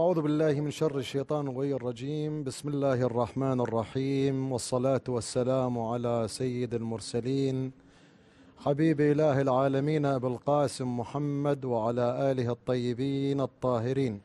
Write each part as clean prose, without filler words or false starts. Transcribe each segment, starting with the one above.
أعوذ بالله من شر الشيطان الغوي الرجيم. بسم الله الرحمن الرحيم، والصلاة والسلام على سيد المرسلين حبيب إله العالمين أبي القاسم محمد وعلى آله الطيبين الطاهرين.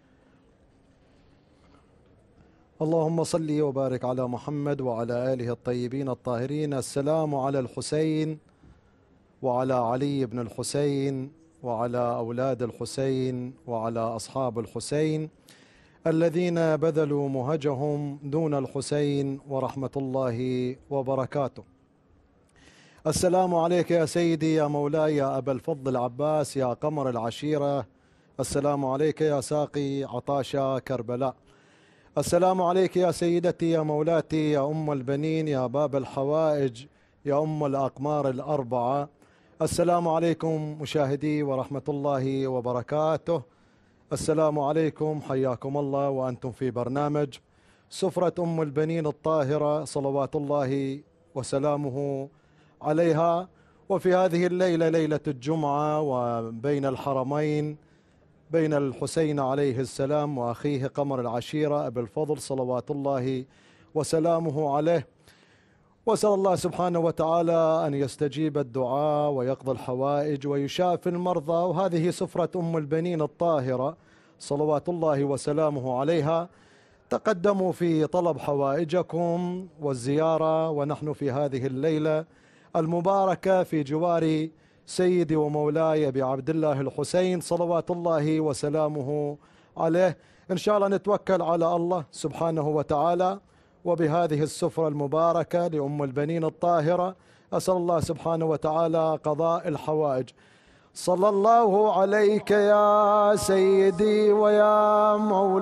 اللهم صل وبارك على محمد وعلى آله الطيبين الطاهرين. السلام على الحسين وعلى علي بن الحسين وعلى أولاد الحسين وعلى أصحاب الحسين الذين بذلوا مهجهم دون الحسين ورحمة الله وبركاته. السلام عليك يا سيدي يا مولاي يا أبا الفضل العباس يا قمر العشيرة. السلام عليك يا ساقي عطاشا كربلاء. السلام عليك يا سيدتي يا مولاتي يا أم البنين يا باب الحوائج يا أم الأقمار الأربعة. السلام عليكم مشاهدي ورحمة الله وبركاته. السلام عليكم، حياكم الله وأنتم في برنامج سفرة أم البنين الطاهرة صلوات الله وسلامه عليها. وفي هذه الليلة ليلة الجمعة وبين الحرمين بين الحسين عليه السلام وأخيه قمر العشيرة أبي الفضل صلوات الله وسلامه عليه، وأسأل الله سبحانه وتعالى أن يستجيب الدعاء ويقضي الحوائج ويشافي المرضى. وهذه سفرة أم البنين الطاهرة صلوات الله وسلامه عليها. تقدموا في طلب حوائجكم والزيارة، ونحن في هذه الليلة المباركة في جوار سيدي ومولاي أبي عبد الله الحسين صلوات الله وسلامه عليه. إن شاء الله نتوكل على الله سبحانه وتعالى، وبهذه السفرة المباركة لأم البنين الطاهرة أسأل الله سبحانه وتعالى قضاء الحوائج. صلى الله عليك يا سيدي ويا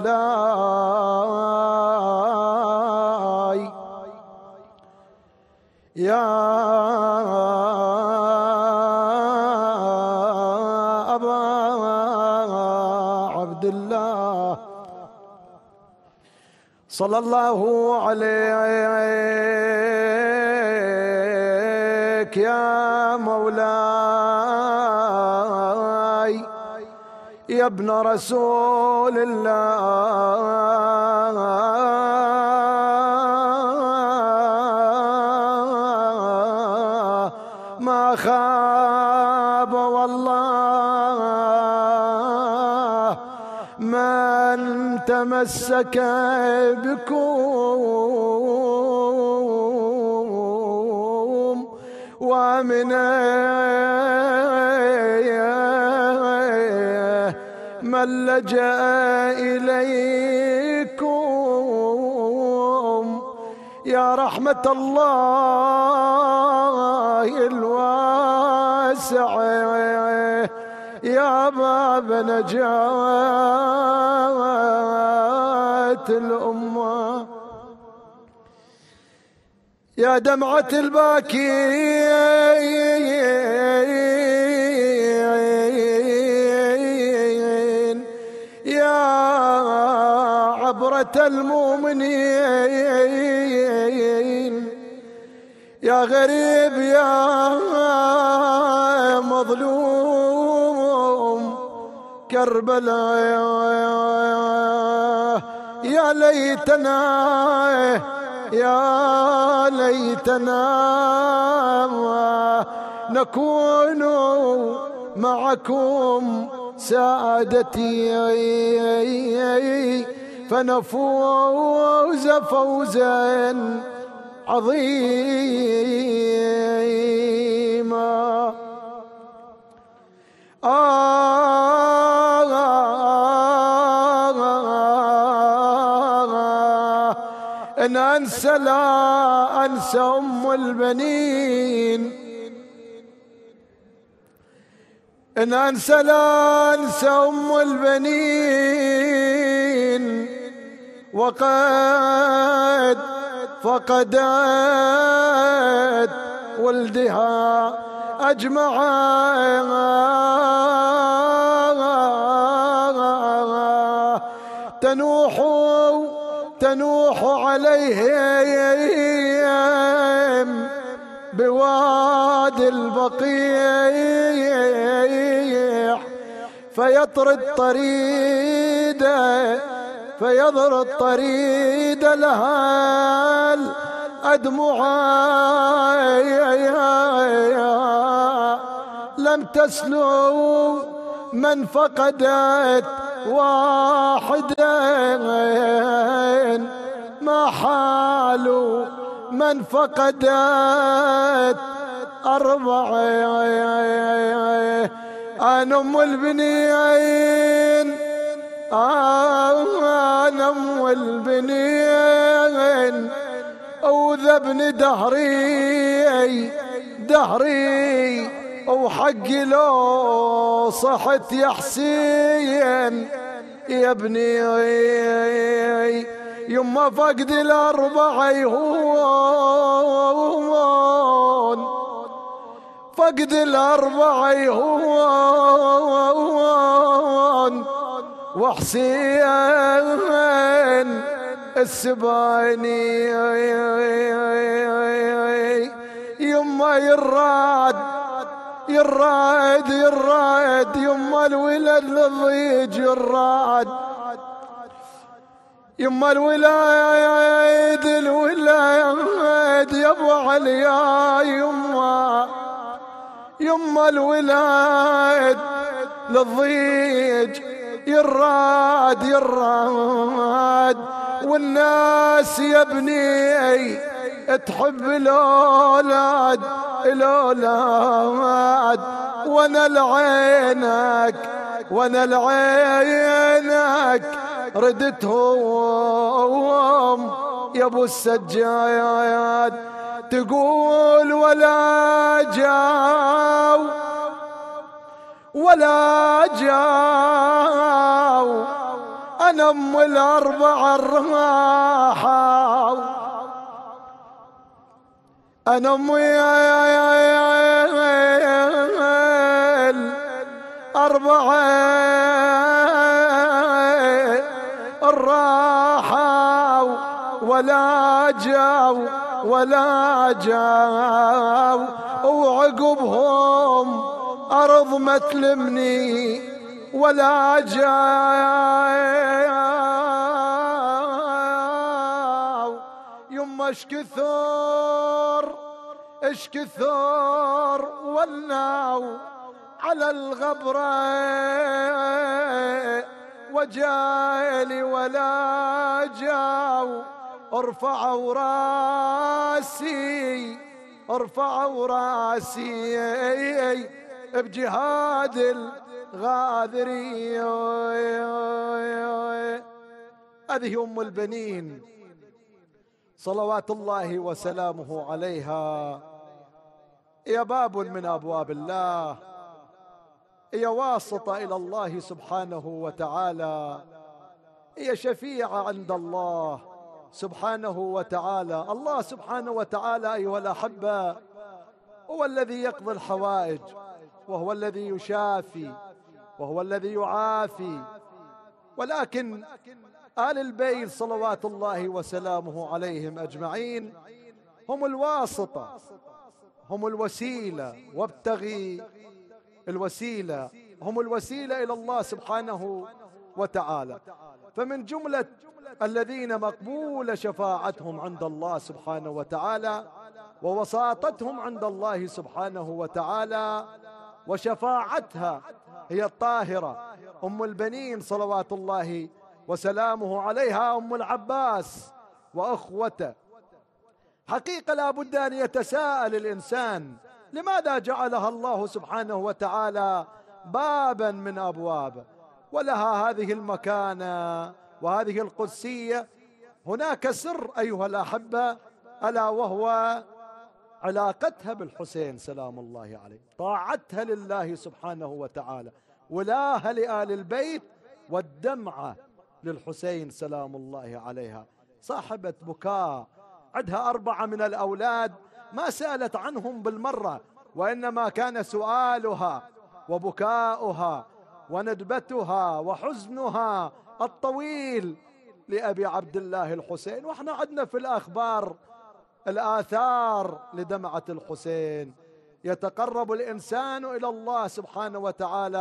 مولاي يا أبا عبد الله. صلى الله عليك يا مولاي يا ابن رسول الله ما خاب والله من تمسك بكم ومن من لجأ إليكم يا رحمة الله الواسع يا باب نجاة الأمة يا دمعة الباكين يا عبرة المؤمنين يا غريب يا مظلوم كربلاء. يا ليتنا نكون معكم سادتي فنفوز فوزا عظيما. إن أنسى لا أنسى أم البنين، إن أنسى لا أنسى أم البنين وقد فقدت ولدها أجمع تنوح عليهم بوادي البقيع فيطرد طريد لها الأدمعي لم تسلو من فقدت واحدين ما حال من فقدت أربعين. أنا أم البنين أنا أم البنين وذبني دهري وحقي لو صحت يا حسين يا ابني يما فقد الأربعة يهون فقد الأربعة يهون وحسين السباني يما يراد يما الولد للضيج يراد يما الولاد يا ابو علي يما الولاد للضيج يراد والناس يا ابني تحب الأولاد وانا لعينك ردتهم يا ابو السجاد تقول ولا جاو أنا أم الأربعة الراحة أنا أم الأربعة الراحة ولا جاو وعقبهم أرض ما تلمني ولا جاو يما اش كثر ولناو على الغبرة وجالي ولا جاو ارفعوا راسي بجهاد الغاذري. هذه أم البنين صلوات الله وسلامه عليها، هي باب من أبواب الله، هي واسطة إلى الله سبحانه وتعالى، هي شفيعة عند الله سبحانه وتعالى. الله سبحانه وتعالى أيها الأحبة هو الذي يقضي الحوائج، وهو الذي يشافي، وهو الذي يعافي، ولكن آل البيت صلوات الله وسلامه عليهم أجمعين هم الواسطة، هم الوسيلة، وابتغي الوسيلة، هم الوسيلة إلى الله سبحانه وتعالى. فمن جملة الذين مقبول شفاعتهم عند الله سبحانه وتعالى ووساطتهم عند الله سبحانه وتعالى وشفاعتها هي الطاهرة أم البنين صلوات الله وسلامه عليها، أم العباس وأخوته. حقيقة لا بد أن يتساءل الإنسان لماذا جعلها الله سبحانه وتعالى بابا من أبوابه ولها هذه المكانة وهذه القدسية؟ هناك سر أيها الأحبة، ألا وهو علاقتها بالحسين سلام الله عليه، طاعتها لله سبحانه وتعالى، ولاها لآل البيت، والدمعة للحسين سلام الله عليها. صاحبة بكاء، عندها 4 من الأولاد ما سألت عنهم بالمرة، وإنما كان سؤالها وبكاؤها وندبتها وحزنها الطويل لأبي عبد الله الحسين. وإحنا عندنا في الأخبار الآثار لدمعة الحسين. يتقرب الإنسان إلى الله سبحانه وتعالى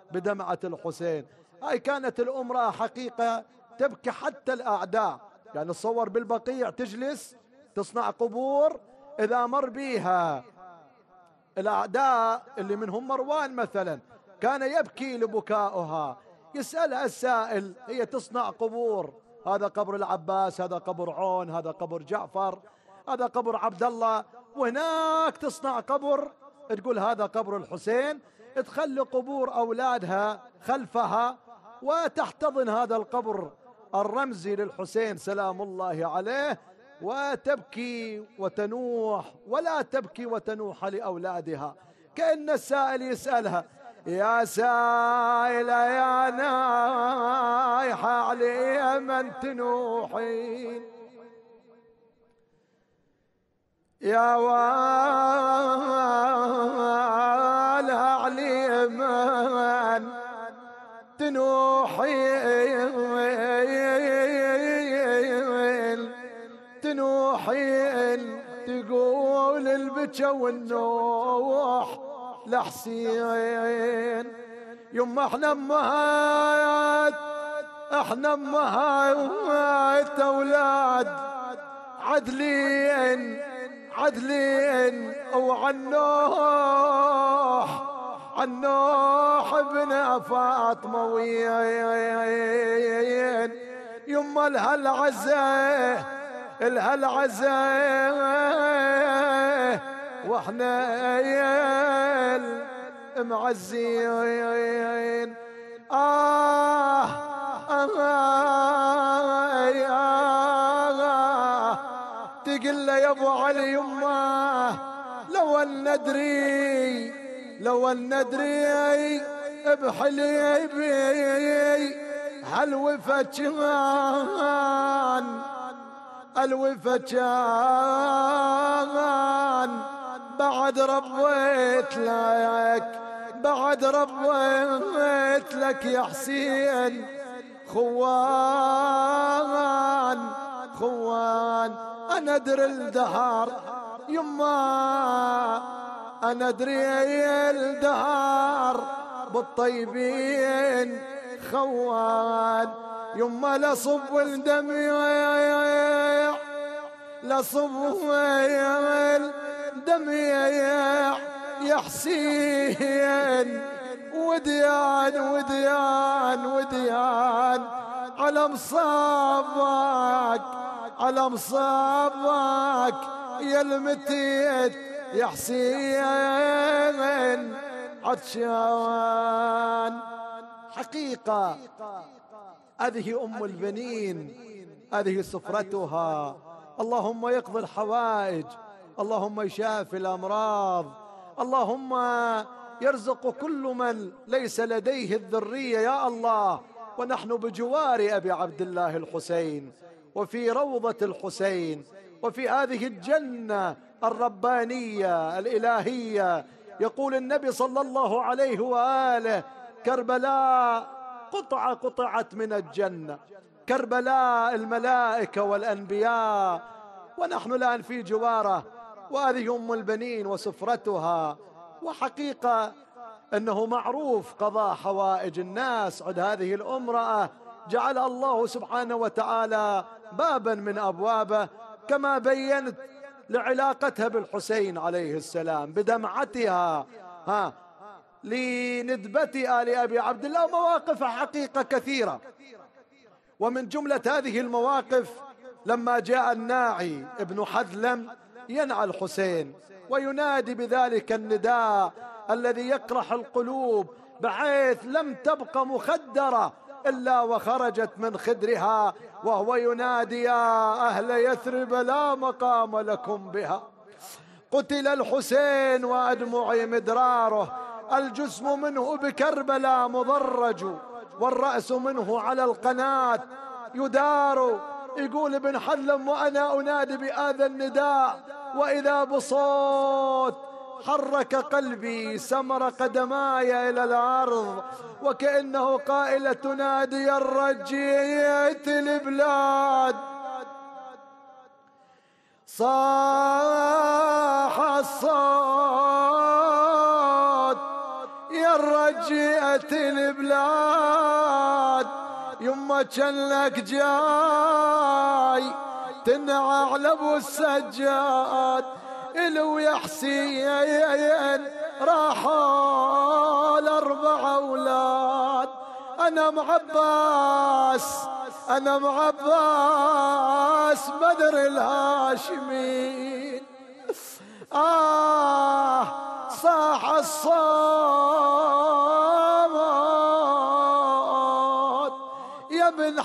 بدمعة الحسين. هاي كانت الأمرأة حقيقة تبكي حتى الأعداء. يعني تصور بالبقيع تجلس تصنع قبور، إذا مر بيها الأعداء اللي منهم مروان مثلا كان يبكي لبكائها. يسألها السائل، هي تصنع قبور، هذا قبر العباس، هذا قبر عون، هذا قبر جعفر، هذا قبر عبد الله، وهناك تصنع قبر تقول هذا قبر الحسين. تخلي قبور أولادها خلفها وتحتضن هذا القبر الرمزي للحسين سلام الله عليه، وتبكي وتنوح، ولا تبكي وتنوح لأولادها. كأن السائل يسألها: يا سائلة يا نايحة علي من تنوحين، يا والها علي من تنوحين، تقول البكا والنوح لحسين. يما احنا امهات اولاد عدلين عنوح ابن فاطمة وين. يما لها العزاء واحنا معزين. تقل له يا ابو علي يمه لو ان ندري بحليبي هالوفا كان بعد ربيت لك يا حسين خوان. أنا أدري الدهر يما، أنا أدري الدهر بالطيبين خوان. يما لصب الدميع يا حسين، وديان على مصابك يا المتيت يا حسين عطشان. حقيقة هذه أم البنين، هذه سفرتها. اللهم يقضي الحوائج، اللهم يشافي الأمراض، اللهم يرزق كل من ليس لديه الذرية يا الله. ونحن بجوار أبي عبد الله الحسين وفي روضة الحسين وفي هذه الجنة الربانية الإلهية. يقول النبي صلى الله عليه وآله: كربلاء قطعت من الجنة، كربلاء الملائكة والأنبياء، ونحن الآن في جواره. وهذه أم البنين وسفرتها. وحقيقة أنه معروف قضاء حوائج الناس عند هذه الامرأة، جعل الله سبحانه وتعالى بابا من أبوابه، كما بينت لعلاقتها بالحسين عليه السلام بدمعتها لندبتها لأبي عبد الله. مواقف حقيقة كثيرة، ومن جملة هذه المواقف لما جاء الناعي ابن حذلم ينعى الحسين وينادي بذلك النداء الذي يقرح القلوب، بحيث لم تبق مخدرة إلا وخرجت من خدرها وهو ينادي: يا أهل يثرب لا مقام لكم بها، قتل الحسين وأدمعي مدراره، الجسم منه بكربلاء مضرج، والرأس منه على القناة يدار. يقول ابن حذلم: وأنا أنادي بهذا النداء وإذا بصوت حرك قلبي سمر قدماي إلى الأرض، وكأنه قائلة تنادي: الرجيت البلاد، صاح الصوت يا الرجيت جيت البلاد يما جنك جاي تنعى على ابو السجاد الو يا حسين راحوا الاربع اولاد انا معباس بدر الهاشمين صاح الصوت يا بن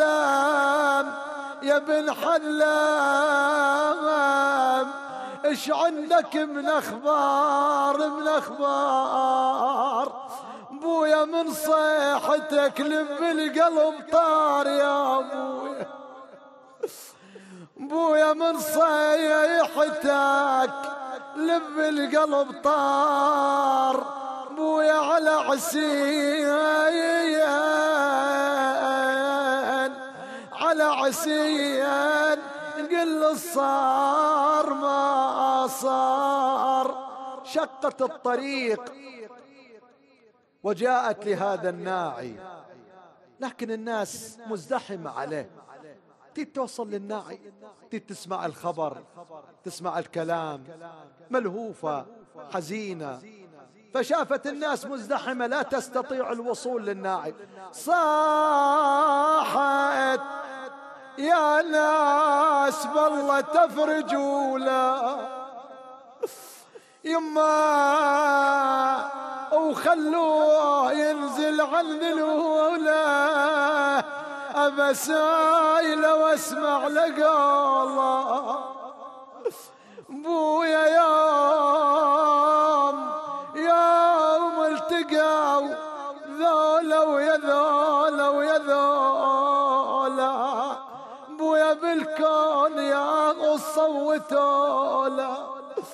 حذلم ايش عندك من اخبار بويا من صيحتك لب القلب طار يا بويا من صيحتك لب القلب طار بويا على عسيان قل صار ما صار. شقت الطريق وجاءت لهذا الناعي لكن الناس مزدحمة عليه. توصل للناعي تسمع الخبر تسمع الكلام ملهوفة حزينة فشافت الناس مزدحمة لا تستطيع الوصول للناعي صاحت يا ناس بالله تفرجوا له يما وخلوه ينزل عن ذلوله أبا سايله واسمع لقوله بويا يوم التقوا ذولا ويا ذولا بويا بالكون يا صوتوله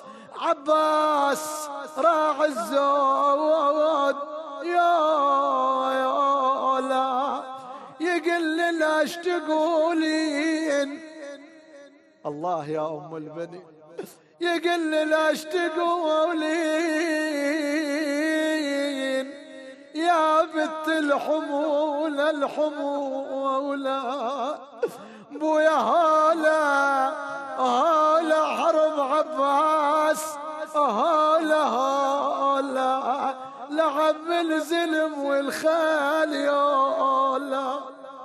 عباس راعي الزود يا يقل لاش تقولين الله يا ام البني يقل لاش تقولين يا بنت الحمولة بويا هالا حرب عباس هالا لعب الزلم والخال يولا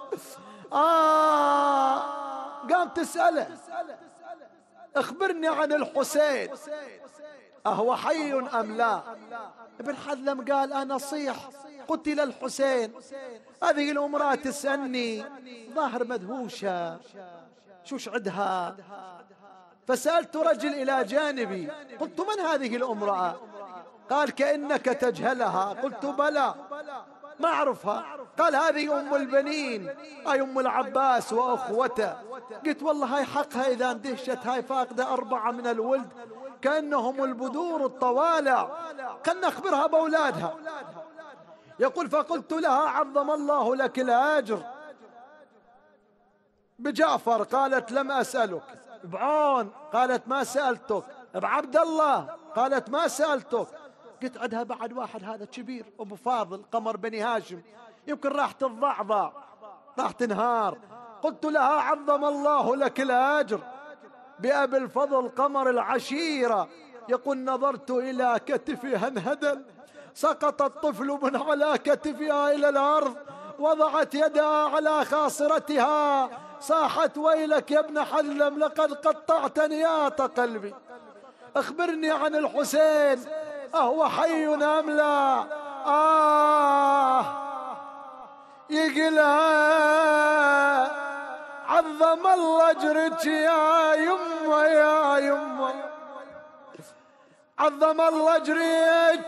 قام تسأله اخبرني عن الحسين أهو حي أم لا؟ ابن حذلم قال أنا صيح قتل الحسين. هذه الأمرأة تسألني ظاهر مدهوشة شوش عدها فسألت رجل إلى جانبي قلت من هذه الأمرأة؟ قال كأنك تجهلها. قلت بلى ما أعرفها. قال هذه أم البنين أي أم العباس وأخوته. قلت والله هاي حقها إذا اندهشت هاي فاقدة 4 من الولد كأنهم البذور الطوالع خلنا نخبرها بأولادها. يقول فقلت لها عظم الله لك الأجر بجعفر. قالت لم أسألك. بعون قالت ما سألتك. بعبد الله قالت ما سألتك. قلت عندها بعد واحد هذا كبير أبو فاضل قمر بني هاشم يمكن راح تتضعضع راح تنهار. قلت لها عظم الله لك الأجر بأبي الفضل قمر العشيرة. يقول نظرت إلى كتفها انهدل سقط الطفل من على كتفها إلى الأرض وضعت يدها على خاصرتها صاحت ويلك يا ابن حذلم لقد قطعت نياط قلبي. اخبرني عن الحسين أهو حي أم لا؟ يقلها عظم الله أجرك يا يمه عظم الله أجرك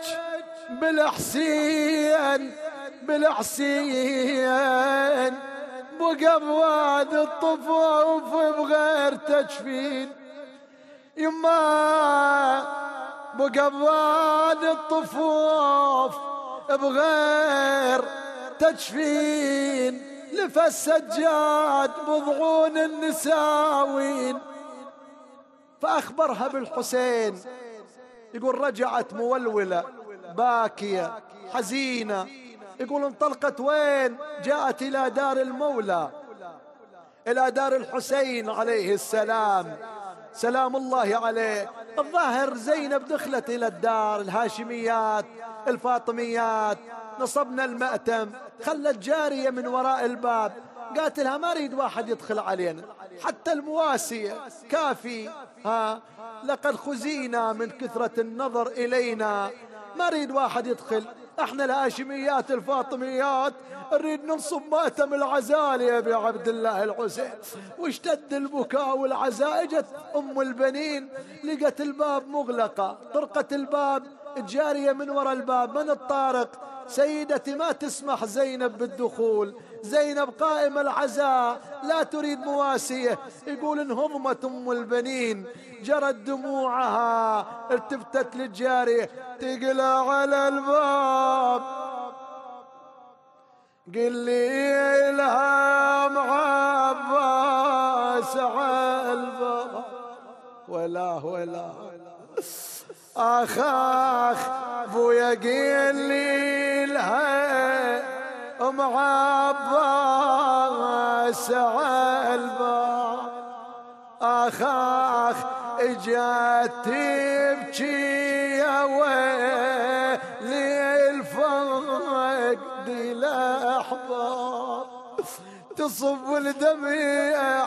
بالحسين بقى بواد الطفوف بغير تجفين يما بقى بواد الطفوف بغير تجفين لفى السجاد بضعون النساوين. فأخبرها بالحسين. يقول رجعت مولولة باكية حزينة يقول انطلقت وين؟ جاءت إلى دار المولى، إلى دار الحسين عليه السلام سلام الله عليه. الظاهر زينب دخلت إلى الدار، الهاشميات الفاطميات، نصبنا المأتم، خلت جارية من وراء الباب، قالت لها ما أريد واحد يدخل علينا، حتى المواسية كافي، لقد خزينا من كثرة النظر إلينا، ما أريد واحد يدخل، احنا الهاشميات الفاطميات نريد ننصب مأتم العزاء يا ابي عبد الله الحسين. واشتد البكاء والعزاء. اجت ام البنين لقت الباب مغلقة، طرقت الباب، الجارية من وراء الباب، من الطارق؟ سيدتي ما تسمح زينب بالدخول، زينب قائمة العزاء لا تريد مواسية. يقول انهضمت ام البنين، جرت دموعها، التفتت للجارية تقلع على الباب، قل لي الهام عباس على الباب، ولا آخ بويا قل لي الهام عباس على الباب، آخ اجت تبكي يا ويلي الفقد الأحباب، تصب الدمع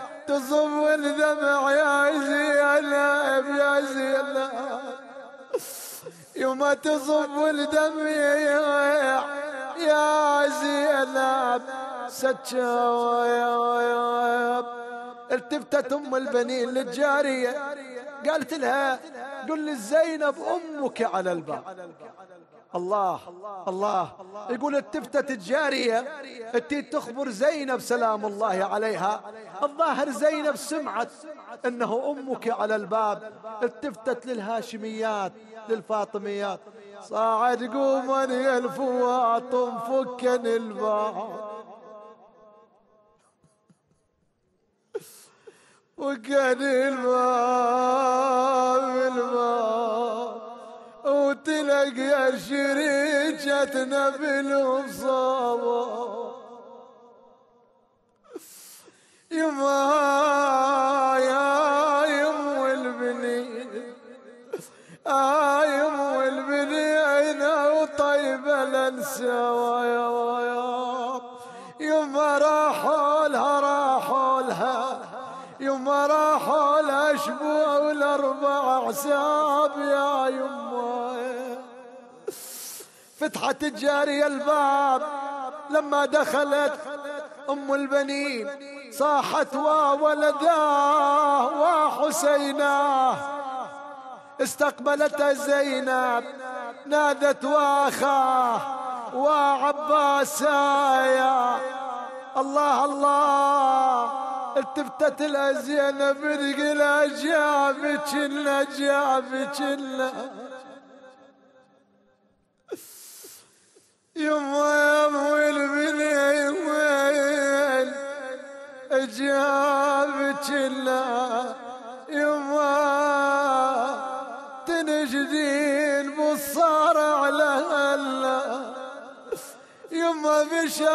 يا زينب يا زينب، يوم تصب الدمع يا زينب ستشويب. التفتت ام البنين للجارية قالت لها قل لي زينب امك على الباب. الله الله. يقول التفتت الجارية تخبر زينب سلام الله عليها، الظاهر زينب سمعت انه امك على الباب. التفتت للهاشميات للفاطميات، صاعد قوما يا الفواطم فكن الباب، وكان الباب وتلقى شريكتنا بالمصابة، يما يا يم البنين يم البنين وطيبة لنسوا يما راحوا لها يما راحوا الأشبوع والأربع عساب يا يما. فتحت الجارية الباب، لما دخلت أم البنين صاحت وولداه وحسيناه، استقبلت زينب نادت واخاه وعباسايا. الله الله. التفتت الأزينب برقلا جابك يما البنين وين جابك يما تنجدين بالصار على هلا يما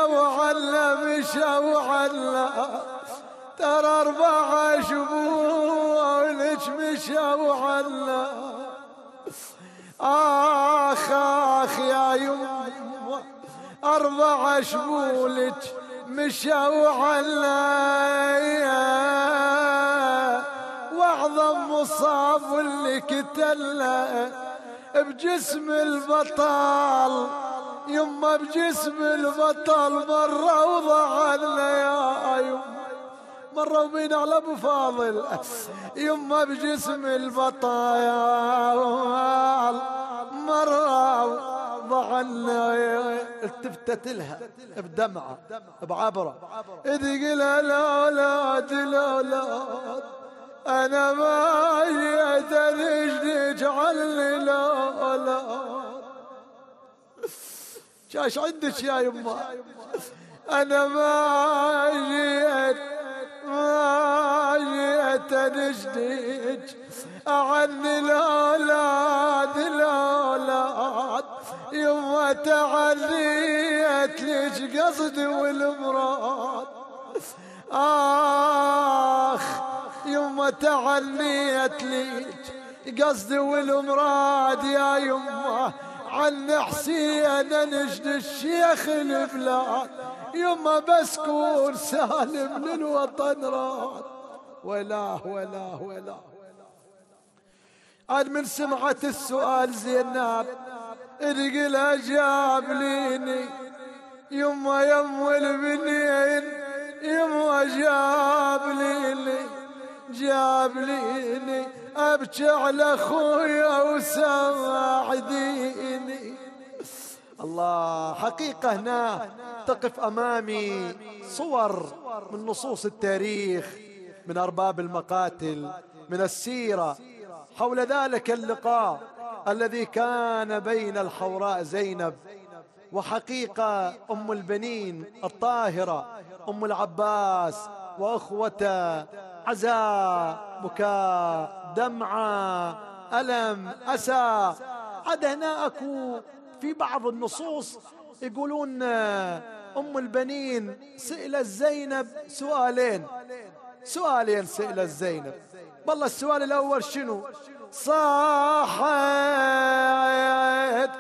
مشوا علا ترى 4 شهور ولك مشوا علا. آخ يا يما 4 شهور لك مشوا علا، واعظم مصاب اللي كتله بجسم البطل يما، بجسم البطل مرة وضعنا يا يما، مرة وبين على ابو فاضل يما بجسم البطل مرة وضعنا. التفتت لها بدمعة بعبرة تقول الأولاد أنا ما جيت رجلي جعلني الأولاد. شاش عندك يا يما؟ أنا ما جيت نجدك، عني الأولاد يما تعنيت ليش قصدي والمراد. يما تعنيت ليش قصدي والمراد يا يما عن حسين نجد الشيخ البلاد يما بسكون سالم للوطن راد. ولا عاد من سمعت السؤال زينب القلا جاب ليني يما يم البنين يما جاب ليني ابكي على اخويا وساعديني. الله، حقيقة هنا تقف امامي صور من نصوص التاريخ، من ارباب المقاتل، من السيرة، حول ذلك اللقاء الذي كان بين الحوراء زينب وحقيقة أم البنين الطاهرة أم العباس وأخوته، عزاء، بكاء، دمعة، ألم، أسى. عاد هنا أكو في بعض النصوص يقولون أم البنين سئلت زينب سؤالين سئلت زينب. والله السؤال الأول شنو؟ صاحت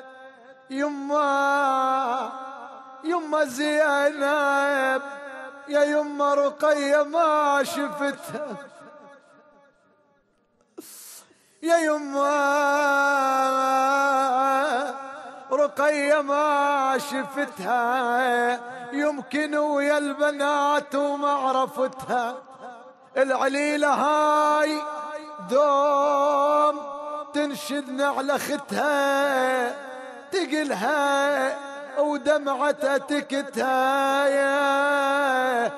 يما زينب يا يما رقية ما شفتها، يا يما رقية ما شفتها، يمكن ويا البنات وما عرفتها. العليلة هاي دوم تنشدنا على ختها، تقلها ودمعتها تكتها. يا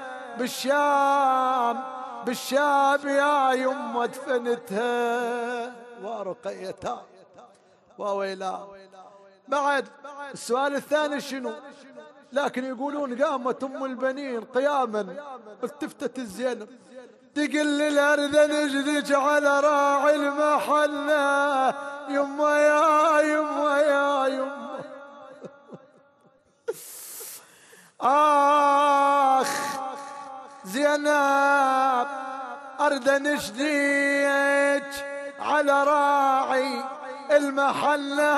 بالشام يا يما دفنتها ورقيتها وويلا. بعد السؤال الثاني شنو؟ لكن يقولون قامت ام البنين قياما التفتت الزينب تقل الارض نجدك على راعي المحله يما يا يما. زينب ارد نشديك على راعي المحله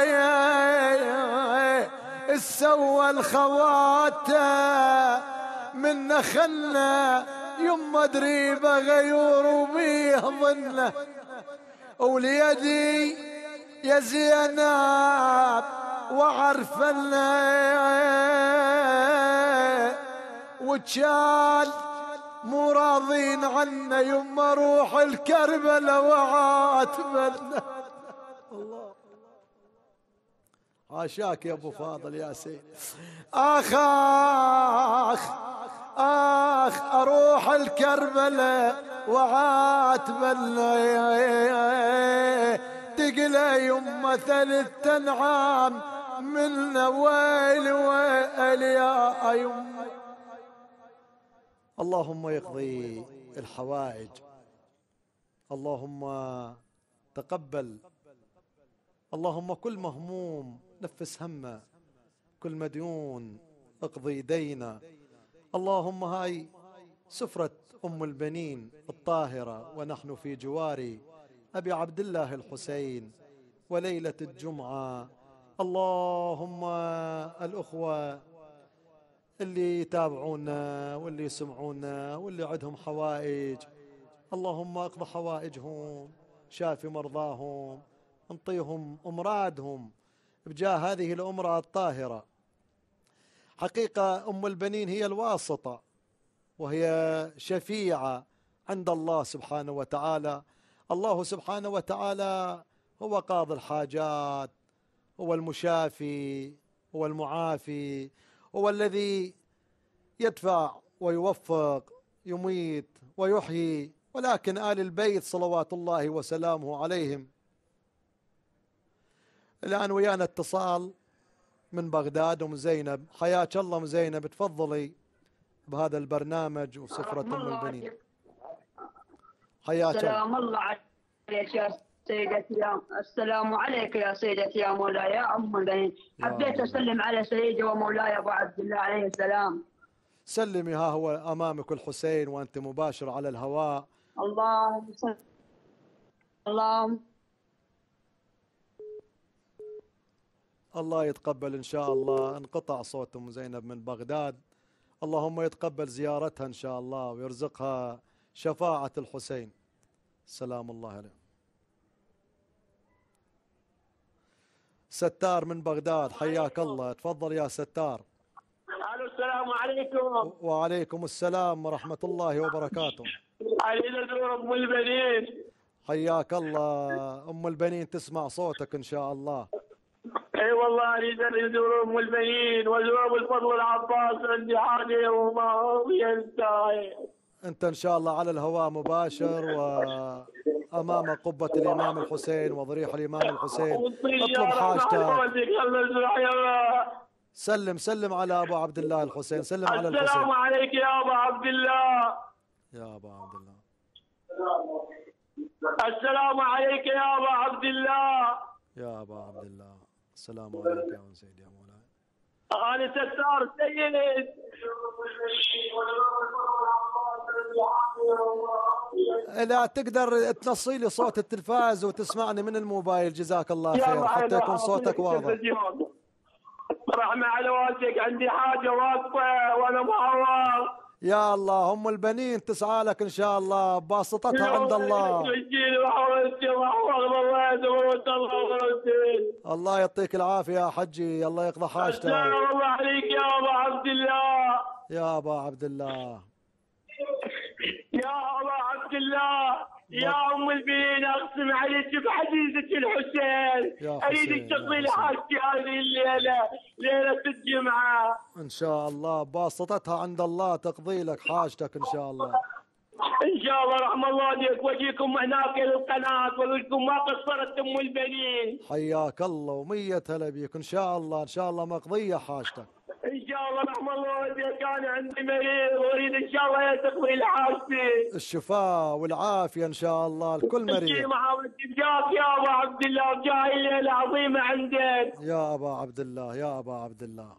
السوى الخواته من نخلنا يما دريبه غيور وبيه ظنه. وليدي يا زينب وعرفنا وجال مو راضين عنا يما روح الكربلة وعاتبنا. الله عاشاك يا ابو فاضل يا سيد. اخ اروح الكربلة وعاتبنا تقلى يما ثلاث انعام منا ويل يا يما. اللهم يقضي الحوائج، اللهم تقبل، اللهم كل مهموم نفس همه، كل مديون اقضي دينه. اللهم هاي سفرة أم البنين الطاهرة ونحن في جوار أبي عبد الله الحسين وليلة الجمعة. اللهم الأخوة اللي يتابعونا واللي يسمعونا واللي عندهم حوائج، اللهم اقض حوائجهم، شافي مرضاهم، انطيهم أمرادهم بجاه هذه الأمرأة الطاهرة. حقيقة أم البنين هي الواسطة وهي شفيعة عند الله سبحانه وتعالى. الله سبحانه وتعالى هو قاضي الحاجات، هو المشافي، هو المعافي، هو الذي يدفع ويوفق، يميت ويحيي. ولكن آل البيت صلوات الله وسلامه عليهم. الآن ويانا اتصال من بغداد أم زينب. حياك الله أم زينب، تفضلي بهذا البرنامج وسفرة أم البنين. حياك الله. سلام الله يا سيدتي السلام عليك يا سيدتي يا مولاي يا أم البنين. حبيت أسلم على سيدي ومولاي أبو عبد الله عليه السلام. سلمي، ها هو أمامك الحسين وأنت مباشر على الهواء. اللهم صل. اللهم الله يتقبل إن شاء الله. انقطع صوت أم زينب من بغداد، اللهم يتقبل زيارتها إن شاء الله ويرزقها شفاعة الحسين سلام الله عليه. ستار من بغداد، حياك الله، تفضل يا ستار. السلام عليكم. وعليكم السلام ورحمة الله وبركاته. علينا نور أم البنين. حياك الله أم البنين، تسمع صوتك إن شاء الله. اي والله اريد ان ازور ام البنين وازور ابو الفضل العباس، عندي حاجه وما ينتهي. انت ان شاء الله على الهواء مباشر وامام قبه الامام الحسين وضريح الامام الحسين. اطلب حاجتك. سلم على ابو عبد الله الحسين، سلم على الحسين. السلام عليك يا ابو عبد الله. يا ابو عبد الله. السلام عليك يا ابو عبد الله. يا ابو عبد الله. السلام عليك يا سيدي يا مولاي. انا ستار سيد. لا تقدر تنصي لي صوت التلفاز وتسمعني من الموبايل، جزاك الله خير، حتى يكون صوتك واضح. رحمة على والديك، عندي حاجة واقفة وانا معوض. يا الله أم البنين تسعى لك إن شاء الله، باسطتها عند الله. الله يعطيك العافية يا حجي، الله يقضى حاجتك. الله عليك يا أبا عبد الله. يا أبا عبد الله. يا أبا عبد الله. يا أم البنين، أقسم عليك بعزيزة الحسين، أريدك تقضي لي حاجتي هذه الليلة، ليلة الجمعة. إن شاء الله باسطتها عند الله، تقضي لك حاجتك إن شاء الله. إن شاء الله رحم الله عليك، وجيكم هناك للقناة ولكم ما قصرت أم البنين. حياك الله ومية هلا بيك، إن شاء الله إن شاء الله مقضية حاجتك. إن شاء الله رحم الله عليك، أنا عندي مريض وأريد إن شاء الله تقضي لي حاجتي. الشفاء والعافية إن شاء الله لكل مريض. محاولة بجاك يا أبا عبد الله، بجاه الليلة عظيمة عندك. يا أبا عبد الله يا أبا عبد الله.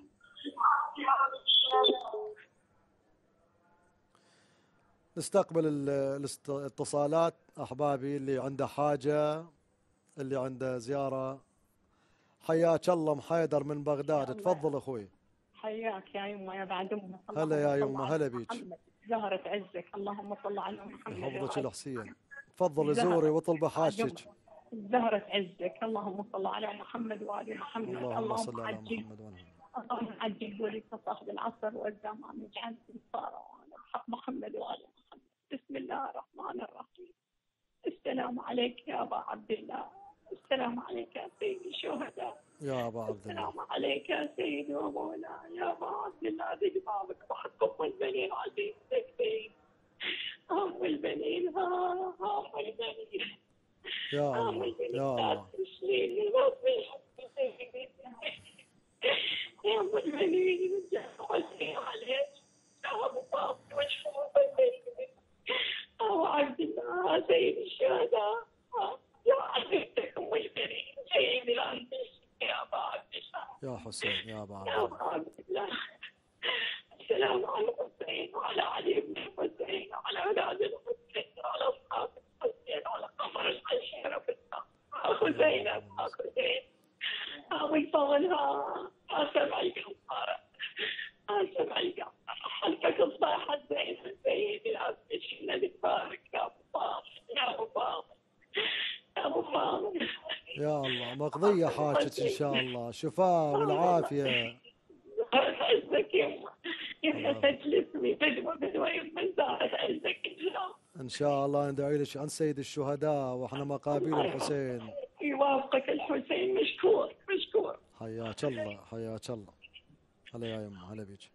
نستقبل الاتصالات أحبابي، اللي عنده حاجة، اللي عنده زيارة. حياك الله أم حيدر من بغداد، تفضل أخوي. حياك يا يمه يا بعد امه. هلا يا يمه، هلا بيك. زهرة عزك، اللهم صل على محمد. يحفظك الحسين. تفضلي زوري واطلبي حاجتك. زهرة عزك، اللهم صل على محمد وآل محمد. اللهم صل على محمد وآل محمد. اللهم عجل ولك صاحب العصر والزمان، اجعل انصاره بحق محمد وآل محمد. بسم الله الرحمن الرحيم. السلام عليك يا ابا عبد الله. السلام عليك يا سيدي الشهداء. يا ابا عبد الله. السلام عليك يا سيدي ومولاي يا ابا عبد الله، بجمالك وحق ام البنين عزيزك سيدي. ام البنين، ام البنين يا الله يا الله. يا ام البنين جاوزني عليك يا ابو فاطمه مشهور ابو عبد الله سيد الشهداء. يا عزيزتك ام البنين سيدي العزيز يا ابا عبد الله. يا حسين يا ابا عبد الله. السلام على الحسين وعلى علي بن الحسين وعلى اولاد الحسين وعلى اصحاب الحسين وعلى قمر العشيره في النار. اخو زينب، اخو زينب، اخو الفضل، سمع القمر، سمع القمر. حلقك الصاحة زينب سيدي العزيز، النبي بارك يا ابو فاضل، يا ابو فاضل، يا ابو فاضل. يا الله مقضية حاجتك إن شاء الله، شفاء والعافية. عزك يما تجلسني بدوى يما زارت عزك إن شاء الله ندعي لك عن سيد الشهداء وإحنا مقابل الحسين. يوافقك الحسين، مشكور مشكور. حياك الله حياك الله. هلا يا يما، هلا بيك.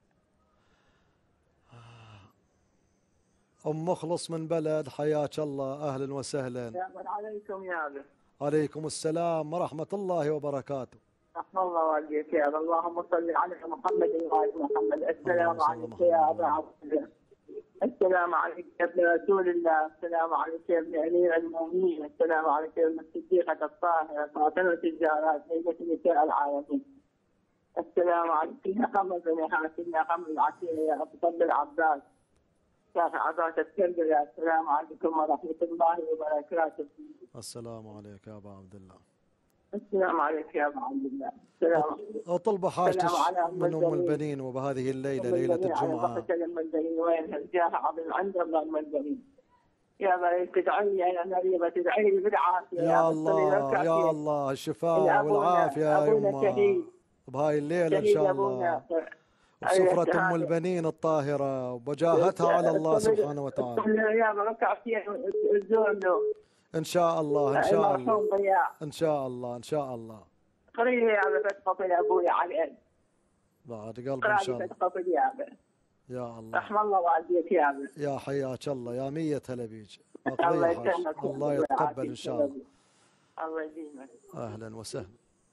أم مخلص من بلد، حياك الله، أهلا وسهلا. السلام عليكم يا أبي. عليكم السلام ورحمة الله وبركاته. رحم الله والديك يا أبي. اللهم صل على محمد وآل محمد. السلام عليك يا أبا عبد الله. السلام عليك يا ابن رسول الله، السلام عليك يا ابن امير المؤمنين، السلام عليك يا ابن الصديقه الطاهره فاطمه الزهراء سيده نساء العالمين. السلام عليك يا قمر بن حاتم، يا قمر العسير، يا ابو العباس، يا عباس الكندر. السلام عليكم ورحمه الله وبركاته. السلام عليك يا ابا عبد الله. السلام عليك يا ابو عبد الله. السلام عليكم. اطلب حاجتك من ام البنين، وبهذه الليله ليله الجمعه. وين جاه عظيم عند الله المنزلين. يا مريم تدعي يا مريم، تدعي لي بالعافيه يا الله يا الله، الشفاء والعافيه يا يمه بهاي الليله ان شاء الله، وبسفرة ام البنين الطاهره وبجاهتها على الله سبحانه وتعالى. يا ركع فيها الزور ان شاء الله ان شاء الله ان شاء الله ان شاء الله. قريني يا ابا فتقبل ابوي على بعد قلب ان شاء الله. فتقبل يا ابا. يا الله رحم الله والديك يا ابا. يا حياك الله يا 100 هلا بيك. الله يسلمك. الله يتقبل ان شاء الله. الله يديمك. اهلا وسهلا.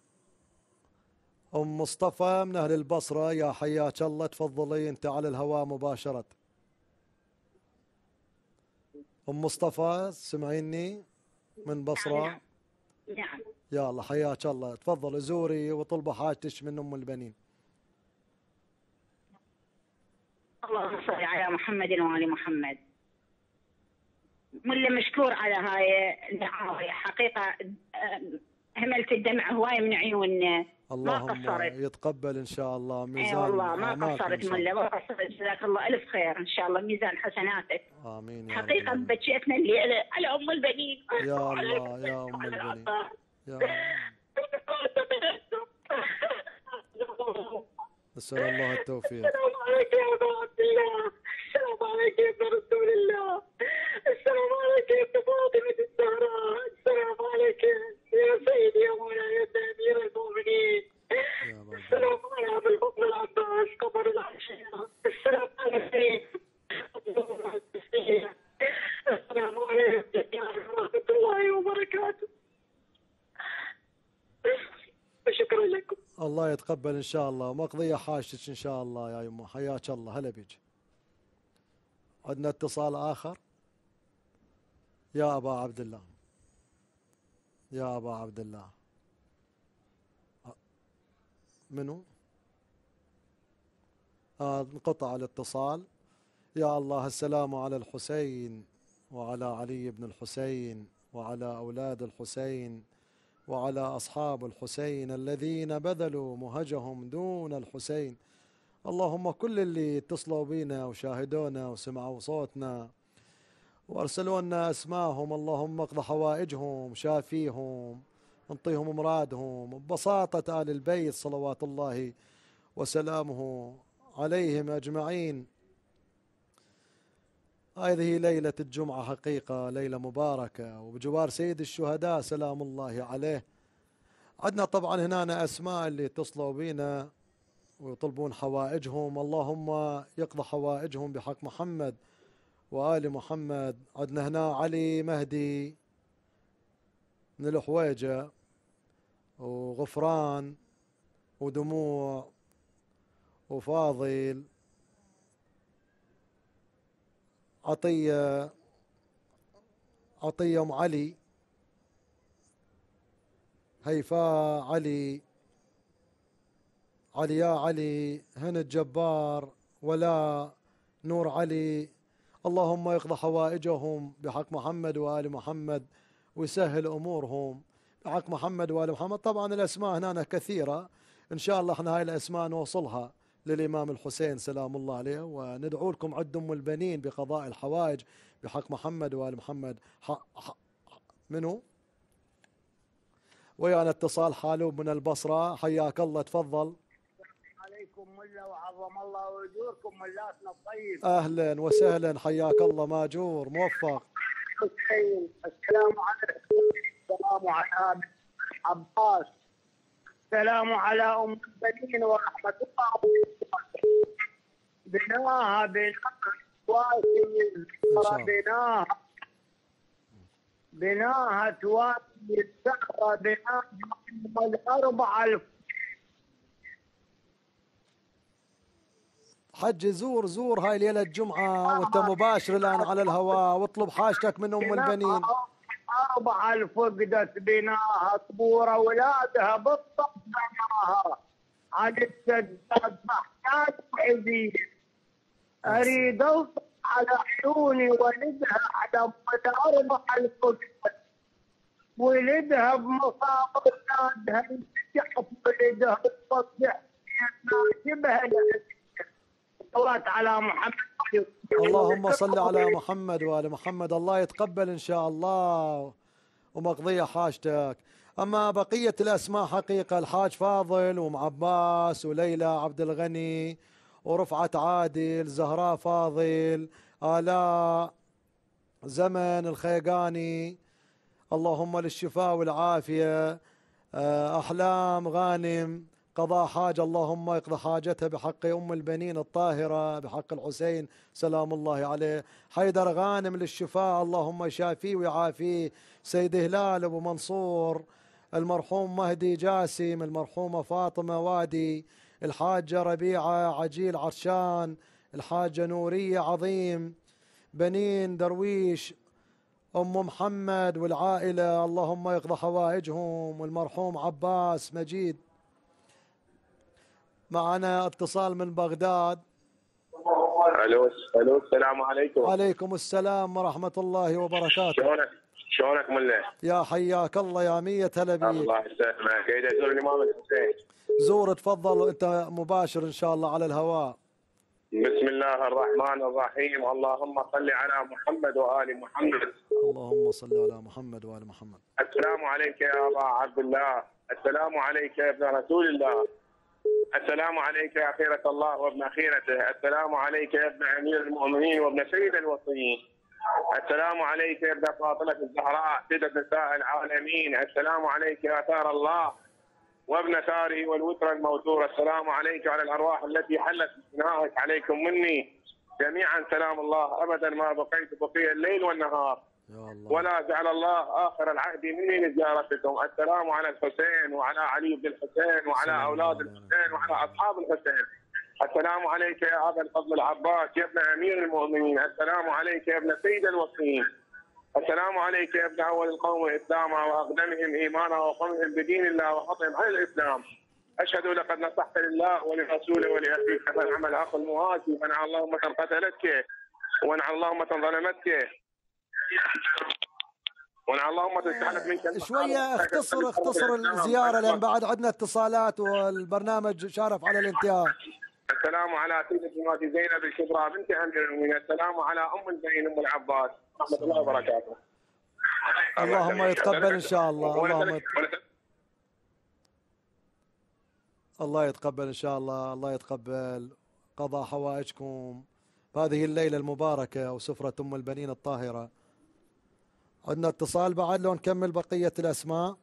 ام مصطفى من اهل البصره، يا حياك الله، تفضلي انت على الهواء مباشره. ام مصطفى سمعيني من بصره؟ نعم. يا الله حياك الله، تفضل زوري وطلبي حاجتك من ام البنين. اللهم صل على محمد وآل محمد. ملا مشكور على هاي الدعاوى، حقيقة هملت الدمع هواية من عيوننا. ما قصرت. يتقبل ان شاء الله ميزان. اي والله ما قصرت ملا، ما قصرت. جزاك الله الف خير، ان شاء الله ميزان حسناتك. امين يا حقيقة بكيتنا الليلة على ام البنين. يا الله يا ام البنين. يا نسأل الله التوفيق. السلام عليك يا ابا عبد الله، السلام عليك يا ابن رسول الله، السلام عليك يا ابن فاطمة الزهراء، السلام عليك يا سيدي يا مولاي يا امير المؤمنين، السلام على ابي الفضل العباس قمر العشيرة، السلام على سيدي السلام عليكم ورحمة الله وبركاته. شكرا لكم. الله يتقبل ان شاء الله، ومقضية حاجتك ان شاء الله يا يمه. حياك الله. هلا بك. عندنا اتصال اخر. يا ابا عبد الله، يا ابا عبد الله، منو؟ انقطع الاتصال. يا الله. السلام على الحسين وعلى علي بن الحسين وعلى اولاد الحسين وعلى أصحاب الحسين الذين بذلوا مهجهم دون الحسين. اللهم كل اللي اتصلوا بينا وشاهدونا وسمعوا صوتنا وأرسلوا لنا أسماءهم، اللهم اقض حوائجهم، شافيهم، انطيهم مرادهم ببساطة آل البيت صلوات الله وسلامه عليهم أجمعين. هذه ليلة الجمعة حقيقة ليلة مباركة، وبجوار سيد الشهداء سلام الله عليه. عندنا طبعا هنا أسماء اللي اتصلوا بينا ويطلبون حوائجهم، اللهم يقضى حوائجهم بحق محمد وآل محمد. عندنا هنا علي مهدي من الحويجة، وغفران ودموع وفاضل، عطية أم علي، هيفاء علي، عليا علي، هند جبار، ولا نور علي. اللهم يقضى حوائجهم بحق محمد وآل محمد ويسهل أمورهم بحق محمد وآل محمد. طبعا الأسماء هنا كثيرة، إن شاء الله احنا هاي الأسماء نوصلها للإمام الحسين سلام الله عليه، وندعو لكم عد أم البنين بقضاء الحوائج بحق محمد وآل محمد. منو؟ ويانا اتصال حالوب من البصرة. حياك الله، تفضل. عليكم ملا وعظم الله اجوركم ملاتنا الطيب. اهلا وسهلا، حياك الله، ماجور موفق. السلام عليكم. السلام على عباس، السلام على ام البنين ورحمه الله. بناها بناها تواسي الزهره، بناها الاربعه. حجي زور هاي ليلة الجمعة وانت مباشر الآن على الهواء، واطلب حاجتك من أم البنين. 4 فقدت بناها طبور أولادها بالطب بناها عاد السداد محتاج وعزيز، أريد أوصل على عيوني ولدها على مدى 4 الفقدت، ولدها بمصاب أولادها انفتح ولدها بتصدح شبه صلت على محمد. اللهم صل على محمد وآل محمد. الله يتقبل إن شاء الله ومقضية حاجتك. أما بقية الأسماء حقيقة الحاج فاضل وأم عباس وليلى عبد الغني ورفعت عادل، زهراء فاضل، آلاء، زمن الخيقاني، اللهم للشفاء والعافية، أحلام غانم قضاء حاجة، اللهم اقضى حاجتها بحق أم البنين الطاهرة بحق الحسين سلام الله عليه. حيدر غانم للشفاء، اللهم يشافيه ويعافيه. سيد هلال أبو منصور، المرحوم مهدي جاسم، المرحومة فاطمة وادي، الحاجة ربيعة عجيل عرشان، الحاجة نورية عظيم، بنين درويش، أم محمد والعائلة اللهم يقضى حوائجهم، والمرحوم عباس مجيد. معنا اتصال من بغداد. الو السلام عليكم. وعليكم السلام ورحمة الله وبركاته. شلونك مله؟ يا حياك الله يا 100 هلا بيك. الله يسلمك. قاعد ازور الامام الحسين. زور تفضل، انت مباشر ان شاء الله على الهواء. بسم الله الرحمن الرحيم. اللهم صل على محمد وآل محمد. اللهم صل على محمد وآل محمد. السلام عليك يا أبا عبد الله، السلام عليك يا ابن رسول الله، السلام عليك يا خيرة الله وابن خيرته، السلام عليك يا ابن أمير المؤمنين وابن سيد الوصيين، السلام عليك يا ابن فاطمة الزهراء سيدة نساء العالمين، السلام عليك يا ثار الله وابن ثاره والوتر الموتور، السلام عليك على الأرواح التي حلت بثنائك، عليكم مني جميعا سلام الله أبدا ما بقيت بقي الليل والنهار، ولا جعل الله آخر العهد مني لزيارتكم. السلام على الحسين وعلى علي بن الحسين وعلى أولاد الحسين وعلى أصحاب الحسين. السلام عليك يا أبا الفضل العباس يا ابن أمير المؤمنين، السلام عليك يا ابن سيد الوصيين، السلام عليك يا ابن أول القوم إسلاما وأقدمهم إيمانا وقومهم بدين الله وخطهم عن الإسلام. أشهد لقد نصحت لله ولرسوله ولأخيك فنعم الأخ المواسي، فنعم اللهم قتلتك، ونعم اللهم ظلمتك، ونعم اللهم تستحلف منك. شوية اختصر الزيارة لأن بعد عندنا اتصالات والبرنامج شارف على الانتهاء. السلام على سيدة زينب الكبرى بنت أمير المؤمنين، السلام على أم البنين أم العباس رحمة الله وبركاته. اللهم يتقبل إن شاء الله. الله يتقبل إن شاء الله. الله يتقبل قضاء حوائجكم هذه الليلة المباركة وسفرة أم البنين الطاهرة. عندنا اتصال بعد لو نكمل بقية الأسماء.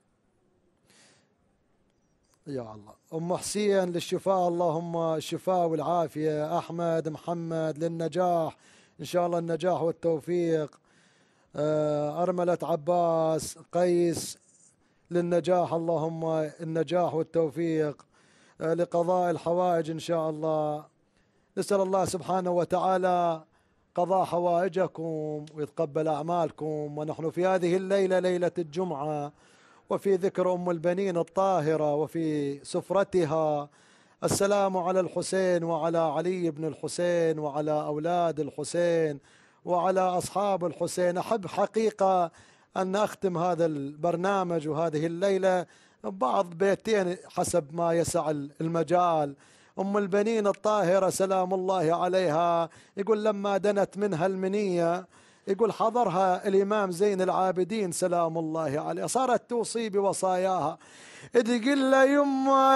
يا الله. أم حسين للشفاء، اللهم الشفاء والعافية. أحمد محمد للنجاح إن شاء الله النجاح والتوفيق. أرملة عباس قيس للنجاح، اللهم النجاح والتوفيق لقضاء الحوائج إن شاء الله. نسأل الله سبحانه وتعالى قضاء حوائجكم ويتقبل أعمالكم، ونحن في هذه الليلة ليلة الجمعة وفي ذكر أم البنين الطاهرة وفي سفرتها. السلام على الحسين وعلى علي بن الحسين وعلى أولاد الحسين وعلى أصحاب الحسين. أحب حقيقة أن أختم هذا البرنامج وهذه الليلة بعض بيتين حسب ما يسع المجال. أم البنين الطاهرة سلام الله عليها يقول لما دنت منها المنية يقول حضرها الإمام زين العابدين سلام الله عليه، صارت توصي بوصاياها تقول له يما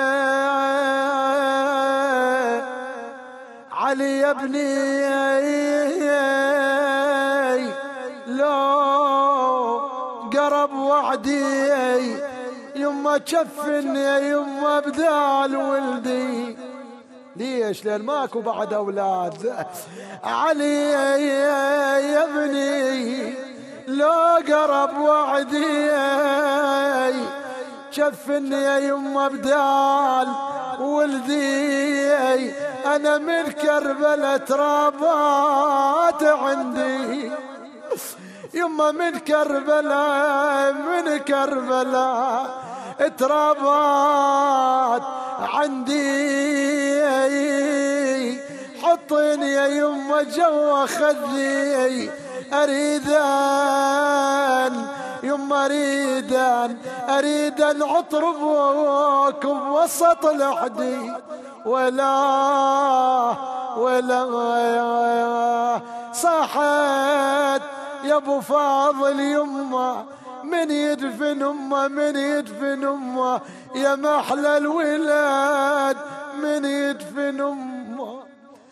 علي يا ابني لو قرب وعدي يما تشفن يا يما بدال ولدي. ليش؟ لأن ماكو بعد أولاد. علي يا ابني لو قرب وعدي شفن يا يما بدال ولدي أنا من كربلاء ترابات عندي، يما من كربلاء من كربلاء ترابات عندي، حطيني يا يما جوا خذي أريدان يما أريدان أطربك بوسط الحدي، ولا صاحت يا ابو فاضل يما من يدفن امه من يدفن امه، يا محلى الولاد من يدفن امه.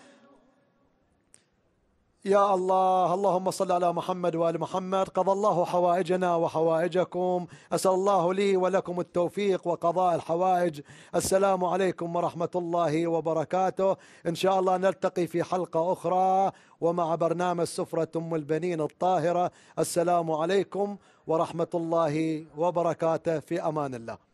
يا الله، اللهم صل على محمد وآل محمد. قضى الله حوائجنا وحوائجكم، أسأل الله لي ولكم التوفيق وقضاء الحوائج. السلام عليكم ورحمة الله وبركاته. إن شاء الله نلتقي في حلقة أخرى ومع برنامج سفرة أم البنين الطاهرة. السلام عليكم ورحمة الله وبركاته، في أمان الله.